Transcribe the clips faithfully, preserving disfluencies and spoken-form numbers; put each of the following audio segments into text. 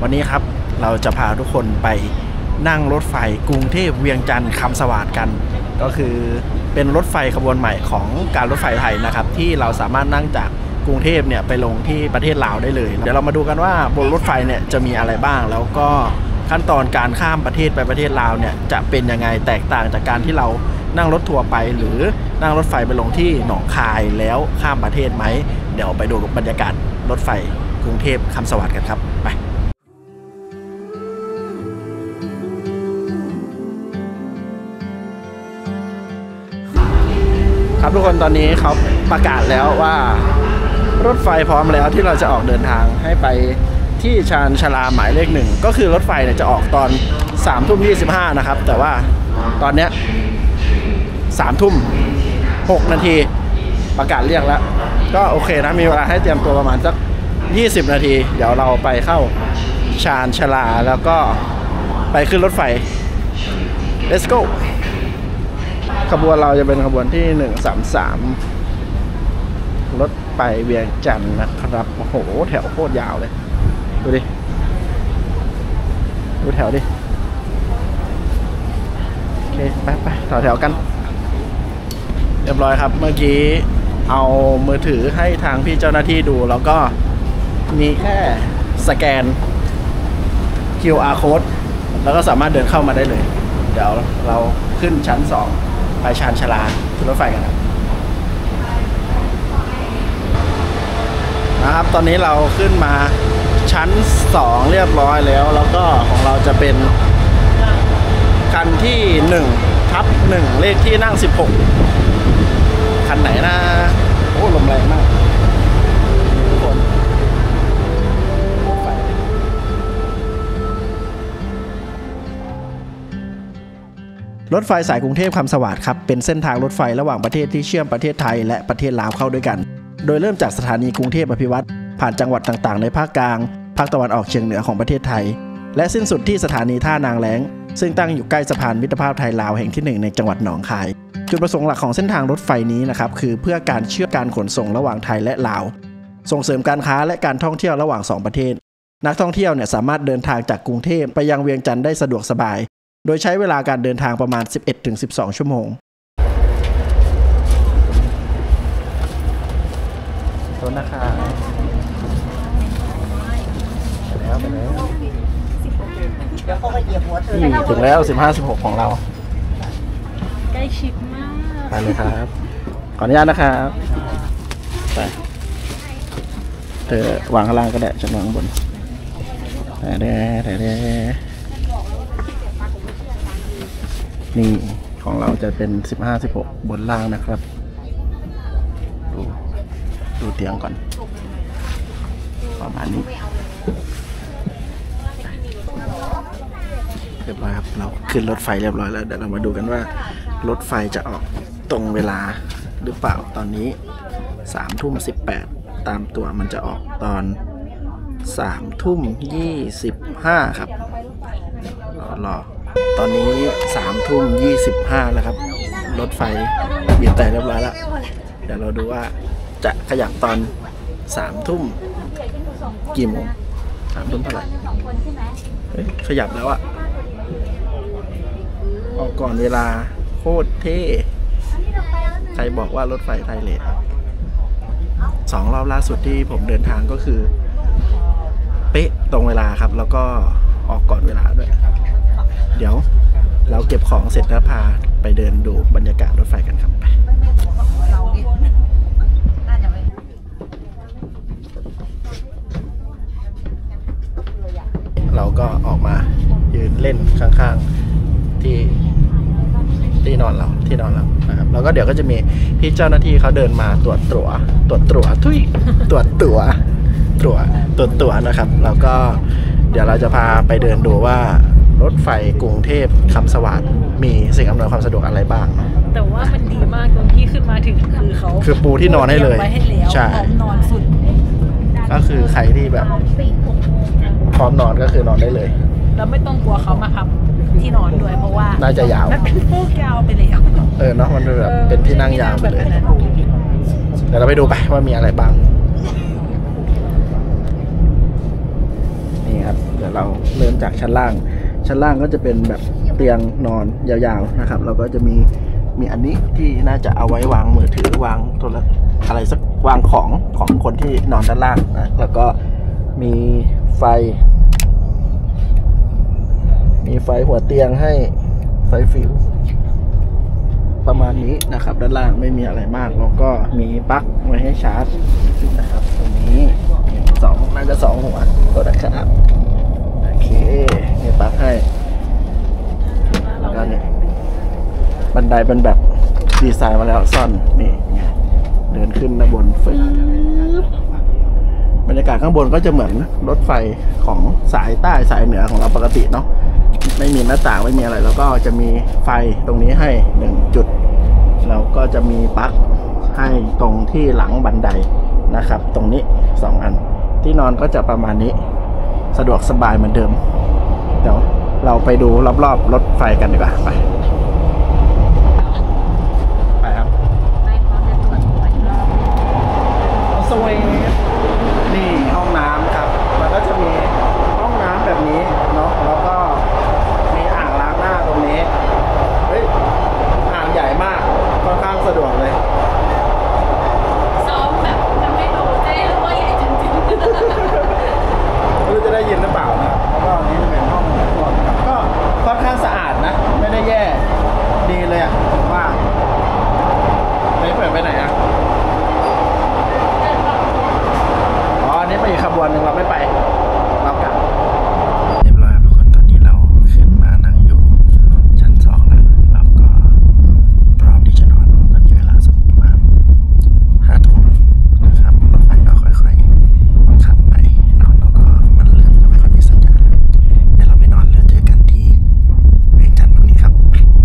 วันนี้ครับเราจะพาทุกคนไปนั่งรถไฟกรุงเทพเวียงจันทร์คำสวัสดิ์กันก็คือเป็นรถไฟขบวนใหม่ของการรถไฟไทยนะครับที่เราสามารถนั่งจากกรุงเทพเนี่ยไปลงที่ประเทศลาวได้เลยเดี๋ยวเรามาดูกันว่าบนรถไฟเนี่ยจะมีอะไรบ้างแล้วก็ขั้นตอนการข้ามประเทศไปประเทศลาวเนี่ยจะเป็นยังไงแตกต่างจากการที่เรานั่งรถทัวร์ไปหรือนั่งรถไฟไปลงที่หนองคายแล้วข้ามประเทศไหมเดี๋ยวไปดูบรรยากาศรถไฟกรุงเทพคำสวัสดิ์กันครับไปครับทุกคนตอนนี้เขาประกาศแล้วว่ารถไฟพร้อมแล้วที่เราจะออกเดินทางให้ไปที่ชานชาลาหมายเลขหนึ่งก็คือรถไฟเนี่ยจะออกตอนสามทุ่มยี่สิบห้านะครับแต่ว่าตอนเนี้ยสามทุ่มหกนาทีประกาศเรียกแล้วก็โอเคนะมีเวลาให้เตรียมตัวประมาณสักยี่สิบนาทีเดี๋ยวเราไปเข้าชานชาลาแล้วก็ไปขึ้นรถไฟ let's go ขบวนเราจะเป็นขบวนที่หนึ่งสามสามรถไปเวียงจันทร์นะครับโอ้โหแถวโคตรยาวเลยดูดิดูแถวดิโอเคไปไปต่อแถวกันเรียบร้อยครับเมื่อกี้เอามือถือให้ทางพี่เจ้าหน้าที่ดูแล้วก็มีแค่สแกน คิว อาร์ code แล้วก็สามารถเดินเข้ามาได้เลยเดี๋ยวเราขึ้นชั้นสองไปชานชาลาขึ้นรถไฟกันครับนะครับตอนนี้เราขึ้นมาชั้นสองเรียบร้อยแล้วแล้วก็ของเราจะเป็นคันที่หนึ่งทับหนึ่งเลขที่นั่งสิบหกคันไหนนะโอ้ลมแรงมากทุกคนรถไฟรถไฟสายกรุงเทพคำสวัสดิ์ครับเป็นเส้นทางรถไฟระหว่างประเทศที่เชื่อมประเทศไทยและประเทศลาวเข้าด้วยกันโดยเริ่มจากสถานีกรุงเทพอภิวัตรผ่านจังหวัดต่างๆในภาคกลางภาคตะวันออกเฉียงเหนือของประเทศไทยและสิ้นสุดที่สถานีท่านางแล้งซึ่งตั้งอยู่ใกล้สะพานมิตรภาพไทยลาวแห่งที่หนึ่งในจังหวัดหนองคายจุดประสงค์หลักของเส้นทางรถไฟนี้นะครับคือเพื่อการเชื่อมการขนส่งระหว่างไทยและลาวส่งเสริมการค้าและการท่องเที่ยวระหว่างสองประเทศนักท่องเที่ยวเนี่ยสามารถเดินทางจากกรุงเทพไปยังเวียงจันทร์ได้สะดวกสบายโดยใช้เวลาการเดินทางประมาณ สิบเอ็ดถึงสิบสอง ชั่วโมงต้นนะคะไปแล้วไปแล้วเดี๋ยวเขาก็เหยียบหัวเธอถึงแล้วสิบห้า สิบหกของเราใกล้ชิดมากไปเลยครับขออนุญาตนะครับไปเธอวางข้างล่างก็ได้ฉันวางข้างบนแต่แด่แต่แด่นี่ของเราจะเป็นสิบห้า สิบหกบนล่างนะครับดูดูเตียงก่อนประมาณนี้เรียบร้อยครับเราขึ้นรถไฟเรียบร้อยแล้วเดี๋ยวเรามาดูกันว่ารถไฟจะออกตรงเวลาหรือเปล่าตอนนี้สามทุ่มสิบแปดตามตัวมันจะออกตอนสามทุ่มยี่สิบห้าครับรอรอตอนนี้สามทุ่มยี่สิบห้าแล้วครับรถไฟบีบแต่เรียบร้อยแล้วเดี๋ยวเราดูว่าจะขยับตอนสามทุ่มกี่โมงสามทุ่มเท่าไหร่เฮ้ยขยับแล้วอะออกก่อนเวลาโคตรเท่ใครบอกว่ารถไฟไทยเลทสองรอบล่าสุดที่ผมเดินทางก็คือเป๊ะตรงเวลาครับแล้วก็ออกก่อนเวลาด้วยเดี๋ยวเราเก็บของเสร็จแล้วพาไปเดินดูบรรยากาศรถไฟกันครับไปเราก็ออกมายืนเล่นข้างๆที่ที่นอนเราที่นอนเรานะครับแล้วก็เดี๋ยวก็จะมีพี่เจ้าหน้าที่เขาเดินมาตรวจตั๋วตรวจตั๋วทุยตรวจตั๋วตั๋วตรวจตั๋วนะครับแล้วก็เดี๋ยวเราจะพาไปเดินดูว่ารถไฟกรุงเทพคำสวัสดิ์มีสิ่งอำนวยความสะดวกอะไรบ้างแต่ว่ามันดีมากตรงที่ขึ้นมาถึงคือเขาคือปูที่นอนให้เลยใช่นอนสุดก็คือใครที่แบบพร้อมนอนก็คือนอนได้เลยแล้วไม่ต้องกลัวเขามาพับที่นอนด้วยเพราะว่าน่าจะยาวมันเป็นฟูกยาวไปเลยเออเนาะมันเป็นแบบเป็นที่นั่งยาวไปเลยเดี๋ยวเราไปดูไปว่ามีอะไรบ้างนี่ครับเดี๋ยวเราเริ่มจากชั้นล่างชั้นล่างก็จะเป็นแบบเตียงนอนยาวๆนะครับเราก็จะมีมีอันนี้ที่น่าจะเอาไว้วางมือถือวางโทรศัพท์อะไรสักวางของของคนที่นอนด้านล่างนะแล้วก็มีไฟมีไฟหัวเตียงให้ไฟฟิวประมาณนี้นะครับด้านล่างไม่มีอะไรมากแล้วก็มีปลั๊กไว้ให้ชาร์จนะครับตรงนี้สองน่าจะสองหัวตัวนะครับโอเคมีปลั๊กให้แล้วก็นี่บันไดเป็นแบบดีไซน์มาแล้วซ่อนนี่เดินขึ้นด้านบนฟึ๊บบรรยากาศข้างบนก็จะเหมือนรถไฟของสายใต้สายเหนือของเราปกติเนาะไม่มีหน้าต่างไม่มีอะไรแล้วก็จะมีไฟตรงนี้ให้หนึ่งจุดแล้วก็จะมีปลั๊กให้ตรงที่หลังบันไดนะครับตรงนี้สองอันที่นอนก็จะประมาณนี้สะดวกสบายเหมือนเดิมเดี๋ยวเราไปดูรอบๆรถไฟกันดีกว่าไปไปครับสวีทนี่ห้องน้ำครับมันก็จะมีห้องน้ำแบบนี้เนาะแล้วก็มีอ่างล้างหน้าตรงนี้เฮ้ยอ่างใหญ่มากค่อนข้างสะดวกเลยซ้อมแบบจะไม่รู้จะได้รู้ว่าใหญ่จริงๆไม่รู้จะได้ยินหรือเปล่านะแล้วก็นี่จะเป็นห้องนอนครับก็ค่อนข้างสะอาดนะไม่ได้แย่ดีเลยอ่ะผมว่าไม่เปิดไปไหนอ่ะอ๋ออันนี้ไปอีกขบวนหนึ่งเราไม่ไปเรากลับเรียบร้อยครับทุกคนตอนนี้เราขึ้นมานั่งอยู่ชั้นสองแล้วเราก็พร้อมที่จะนอนตอนนี้เวลาสักประมาณห้าทุ่มนะครับรถไฟก็ค่อยๆขับไปนอนแล้วก็มันเริ่มจะไม่ค่อยมีสัญญาณแล้วเดี๋ยวเราไปนอนแล้วเจอกันที่เวียงจันทร์พรุ่งนี้ครับ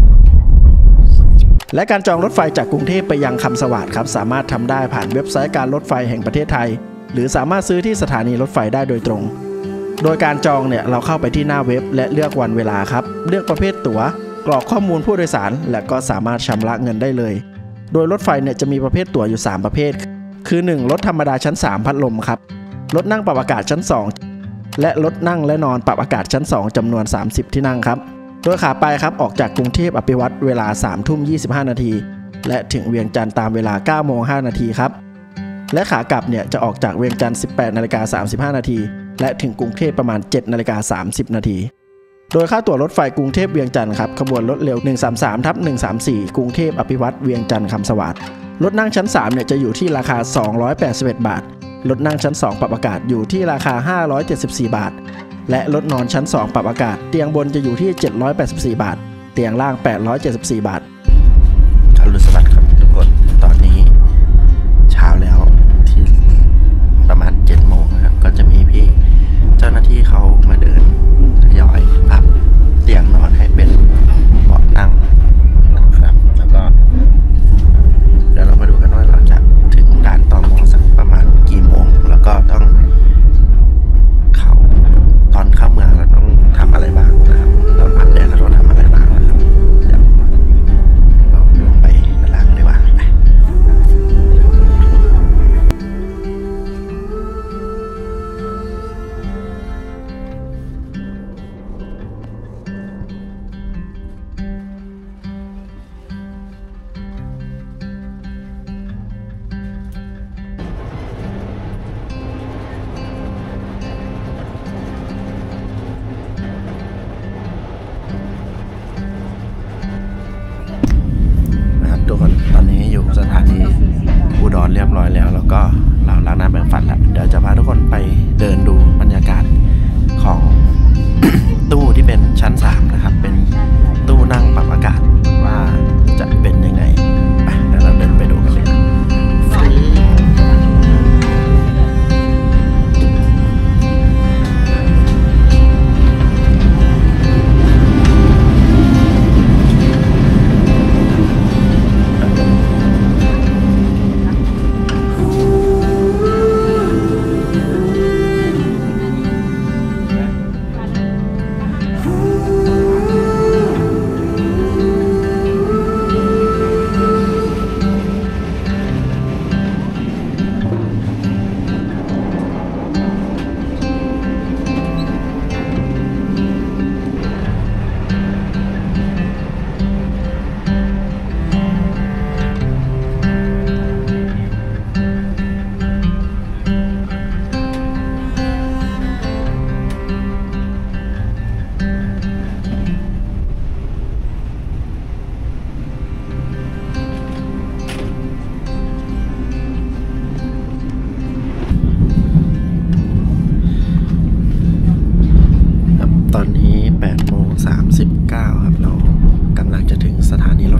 และการจองรถไฟจากกรุงเทพไปยังคำสวัสดิ์ครับสามารถทำได้ผ่านเว็บไซต์การรถไฟแห่งประเทศไทยหรือสามารถซื้อที่สถานีรถไฟได้โดยตรงโดยการจองเนี่ยเราเข้าไปที่หน้าเว็บและเลือกวันเวลาครับเลือกประเภทตั๋วกรอกข้อมูลผู้โดยสารและก็สามารถชำระเงินได้เลยโดยรถไฟเนี่ยจะมีประเภทตั๋วอยู่สามประเภทคือหนึ่งรถธรรมดาชั้นสามพัดลมครับรถนั่งปรับอากาศชั้นสองและรถนั่งและนอนปรับอากาศชั้นสองจำนวนสามสิบที่นั่งครับโดยขาไปครับออกจากกรุงเทพอภิวัตรเวลา สามทุ่มยี่สิบห้านาทีและถึงเวียงจันทร์ตามเวลา เก้าโมงห้านาทีครับและขากลับเนี่ยจะออกจากเวียงจันทร์ สิบแปดนาฬิกาสามสิบห้านาทีและถึงกรุงเทพประมาณ เจ็ดนาฬิกาสามสิบนาทีโดยค่าตั๋วรถไฟกรุงเทพเวียงจันทร์ครับขบวนรถเร็ว หนึ่งสามสามทับหนึ่งสามสี่ กรุงเทพอภิวัตรเวียงจันทร์คำสวัสดิ์รถนั่งชั้นสามเนี่ยจะอยู่ที่ราคาสองร้อยแปดสิบเอ็ดบาทรถนั่งชั้นสองปรับอากาศอยู่ที่ราคาห้าร้อยเจ็ดสิบสี่บาทและรถนอนชั้นสองปรับอากาศเตียงบนจะอยู่ที่เจ็ดร้อยแปดสิบสี่บาทเตียงล่างแปดร้อยเจ็ดสิบสี่บาทอรุณสวัสดิ์ครับทุกคนตอนนี้เช้าแล้วที่ประมาณเจ็ดโมงครับก็จะมีพี่เจ้าหน้าที่เขามาเดินทยอยพับเตียงนอนให้เป็นเบาะนั่งนะครับแล้วก็เดี๋ยวเรามาดูกันว่าเราจะถึงด่านตม.สักประมาณกี่โมงแล้วก็ต้องเข้าตอนเข้าเมืองเราต้องทำอะไรบ้างนะครับตอนพักแดดเราต้องทำอะไรบ้างนะครับเดี๋ยว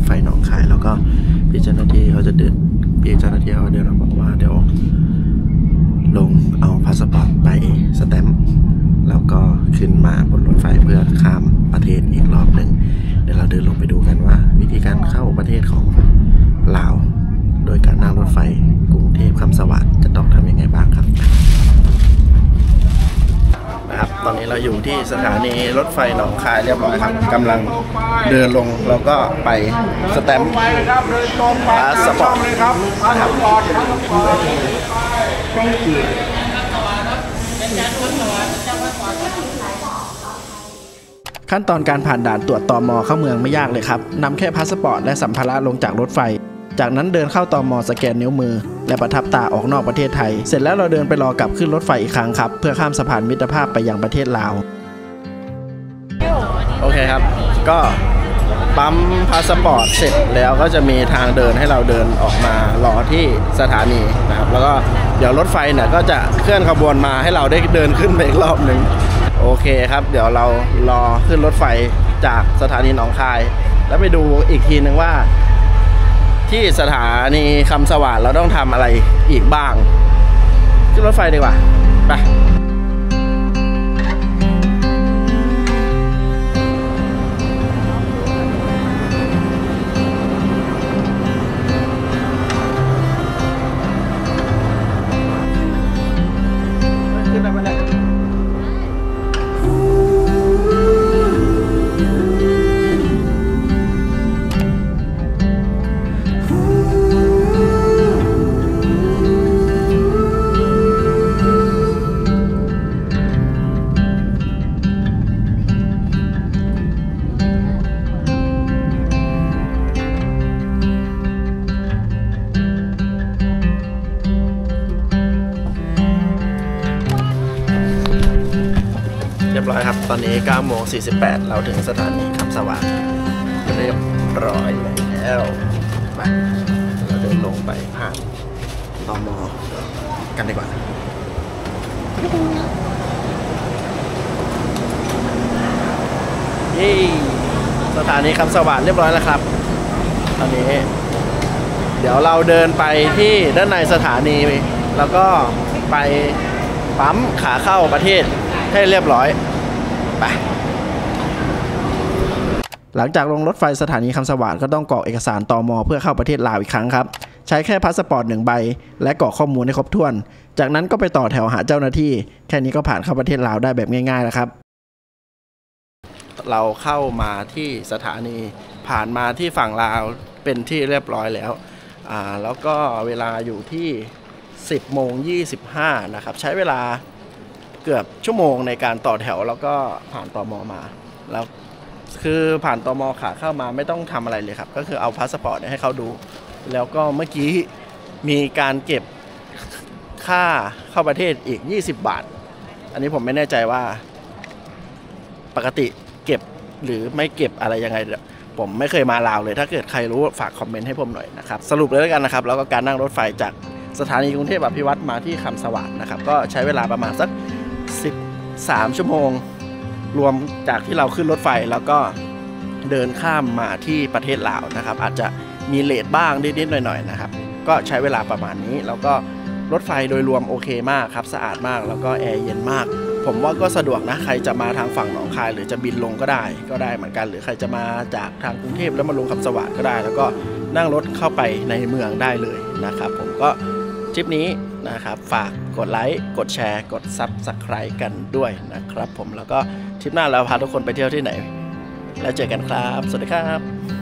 ฟหนองคายแล้วก็พี่เจ้าหน้าที่เขาจะเดินพี่เจ้าหน้าที่เขาเดินมาบอกว่าเดี๋ยวลงเอาพาสปอร์ตไปสแตมป์แล้วก็ขึ้นมาบนรถไฟเพื่อข้ามประเทศอีกรอบหนึ่งเดี๋ยวเราเดินลงไปดูกันว่าวิธีการเข้าประเทศของลาวโดยการนั่งรถไฟกรุงเทพคำสวัสดิ์จะต้องทำยังไงบ้างครับนะครับตอนนี้เราอยู่ที่สถานีรถไฟหนองคายเรียบร้อยครับกำลังเดินลงแล้วก็ไปสแตมป์พาสปอร์ตนะครับขั้นตอนการผ่านด่านตรวจตม.เข้าเมืองไม่ยากเลยครับนำแค่พาสปอร์ตและสัมภาระลงจากรถไฟจากนั้นเดินเข้าตม.สแกนนิ้วมือและประทับตาออกนอกประเทศไทยเสร็จแล้วเราเดินไปรอกลับขึ้นรถไฟอีกครั้งครับเพื่อข้ามสะพานมิตรภาพไปยังประเทศลาวโอเคครับก็ปั๊มพาสปอร์ตเสร็จแล้วก็จะมีทางเดินให้เราเดินออกมารอที่สถานีนะครับแล้วก็เดี๋ยวรถไฟเนี่ยก็จะเคลื่อนขบวนมาให้เราได้เดินขึ้นไปอีกรอบหนึ่งโอเคครับเดี๋ยวเรารอขึ้นรถไฟจากสถานีหนองคายแล้วไปดูอีกทีนึงว่าที่สถานีคำสวัสดิ์เราต้องทำอะไรอีกบ้างขึ้นรถไฟดีกว่าไปขึ้นไปมาเลยเรียบร้อยครับตอนนี้ เก้าโมงสี่สิบแปด เราถึงสถานีคำสวัสดิ์เรียบร้อยแล้วไปเราเดินลงไปผ่านตม.กันดีกว่าเย้สถานีคำสวัสดิ์เรียบร้อยแล้วครับตอนนี้เดี๋ยวเราเดินไปที่ด้านในสถานีแล้วก็ไปปั๊มขาเข้าประเทศให้เรียบร้อยไปหลังจากลงรถไฟสถานีคำสวัสดิ์ก็ต้องกรอกเอกสารตม.เพื่อเข้าประเทศลาวอีกครั้งครับใช้แค่พาสปอร์ตหนึ่งใบและกรอกข้อมูลให้ครบถ้วนจากนั้นก็ไปต่อแถวหาเจ้าหน้าที่แค่นี้ก็ผ่านเข้าประเทศลาวได้แบบง่ายๆแล้วครับเราเข้ามาที่สถานีผ่านมาที่ฝั่งลาวเป็นที่เรียบร้อยแล้วอ่าแล้วก็เวลาอยู่ที่สิบโมงยี่สิบห้านะครับใช้เวลาเกือบชั่วโมงในการต่อแถวแล้วก็ผ่านตม.มาแล้วคือผ่านตม.ขาเข้ามาไม่ต้องทำอะไรเลยครับก็คือเอาพาสปอร์ตให้เขาดูแล้วก็เมื่อกี้มีการเก็บค่าเข้าประเทศอีกยี่สิบบาทอันนี้ผมไม่แน่ใจว่าปกติเก็บหรือไม่เก็บอะไรยังไงผมไม่เคยมาลาวเลยถ้าเกิดใครรู้ฝากคอมเมนต์ให้ผมหน่อยนะครับสรุปเลยแล้วกันนะครับแล้วก็การนั่งรถไฟจากสถานีกรุงเทพอภิวัตรมาที่คำสวัสดิ์นะครับก็ใช้เวลาประมาณสักสิบสามชั่วโมงรวมจากที่เราขึ้นรถไฟแล้วก็เดินข้ามมาที่ประเทศลาวนะครับอาจจะมีเลทบ้างนิดๆหน่อยๆนะครับก็ใช้เวลาประมาณนี้แล้วก็รถไฟโดยรวมโอเคมากครับสะอาดมากแล้วก็แอร์เย็นมากผมว่าก็สะดวกนะใครจะมาทางฝั่งหนองคายหรือจะบินลงก็ได้ก็ได้เหมือนกันหรือใครจะมาจากทางกรุงเทพแล้วมาลงคำสวัสดิ์ก็ได้แล้วก็นั่งรถเข้าไปในเมืองได้เลยนะครับผมก็คลิปนี้นะครับฝากกดไลค์กดแชร์กด ซับสไครบ์ กันด้วยนะครับผมแล้วก็ทริปหน้าเราพาทุกคนไปเที่ยวที่ไหนแล้วเจอกันครับสวัสดีครับ